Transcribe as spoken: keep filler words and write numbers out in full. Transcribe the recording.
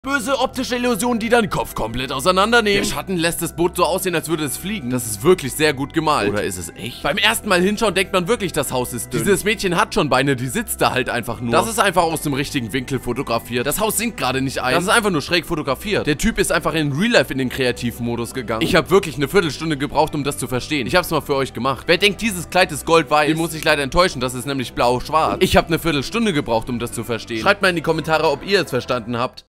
Böse optische Illusionen, die deinen Kopf komplett auseinandernehmen. Der Schatten lässt das Boot so aussehen, als würde es fliegen. Das ist wirklich sehr gut gemalt. Oder ist es echt? Beim ersten Mal hinschauen denkt man wirklich, das Haus ist dünn. Dieses Mädchen hat schon Beine, die sitzt da halt einfach nur. Das ist einfach aus dem richtigen Winkel fotografiert. Das Haus sinkt gerade nicht ein. Das ist einfach nur schräg fotografiert. Der Typ ist einfach in Real Life in den Kreativmodus gegangen. Ich habe wirklich eine Viertelstunde gebraucht, um das zu verstehen. Ich habe es mal für euch gemacht. Wer denkt, dieses Kleid ist goldweiß, den muss ich leider enttäuschen. Das ist nämlich blau-schwarz. Ich habe eine Viertelstunde gebraucht, um das zu verstehen. Schreibt mal in die Kommentare, ob ihr es verstanden habt.